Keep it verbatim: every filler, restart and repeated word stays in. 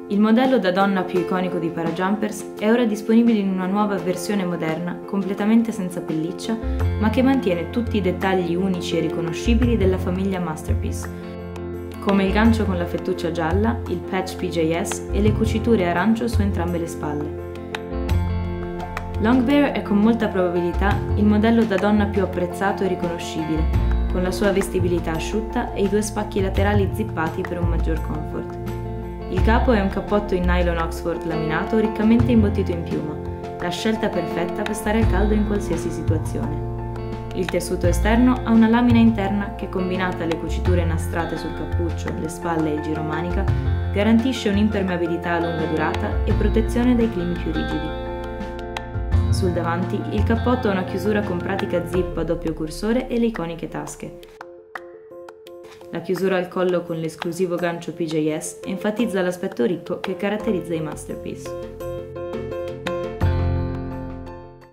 Il modello da donna più iconico di Parajumpers è ora disponibile in una nuova versione moderna, completamente senza pelliccia, ma che mantiene tutti i dettagli unici e riconoscibili della famiglia Masterpiece, come il gancio con la fettuccia gialla, il patch P J S e le cuciture arancio su entrambe le spalle. Longbear è con molta probabilità il modello da donna più apprezzato e riconoscibile, con la sua vestibilità asciutta e i due spacchi laterali zippati per un maggior comfort. Il capo è un cappotto in nylon Oxford laminato riccamente imbottito in piuma, la scelta perfetta per stare al caldo in qualsiasi situazione. Il tessuto esterno ha una lamina interna che, combinata alle cuciture nastrate sul cappuccio, le spalle e il giromanica, garantisce un'impermeabilità a lunga durata e protezione dai climi più rigidi. Sul davanti, il cappotto ha una chiusura con pratica zip a doppio cursore e le iconiche tasche. La chiusura al collo con l'esclusivo gancio P J S enfatizza l'aspetto ricco che caratterizza i Masterpiece.